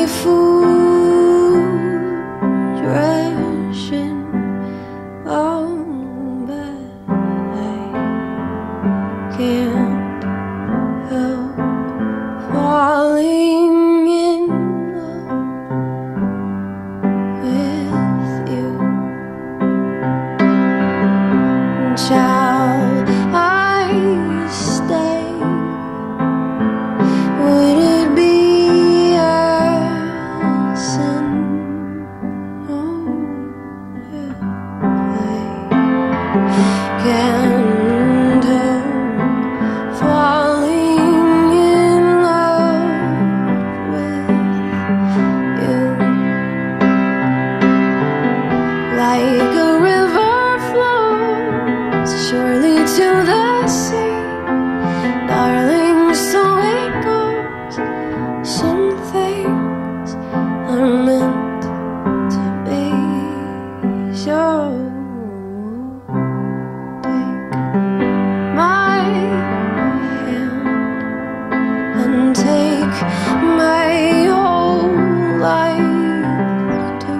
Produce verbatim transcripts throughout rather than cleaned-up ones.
my food ration. Oh, but I can't help falling in love with you. Shall I stay? Would it be a sin? Oh, if I can't help falling in love with you. Like a river flows surely to the sea, darling, so it goes. Some things are meant to be. So take my hand and take my whole life too,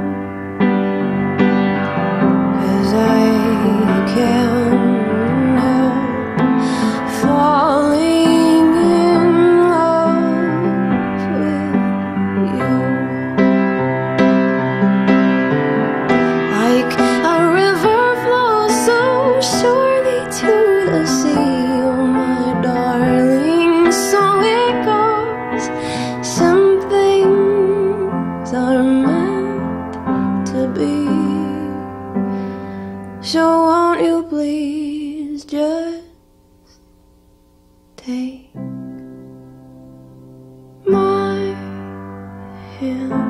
'cause I can't help falling in love with you. Like a river flows so surely to the sea, oh my darling, so it goes. Some things are meant to be. So won't you please just take my hand?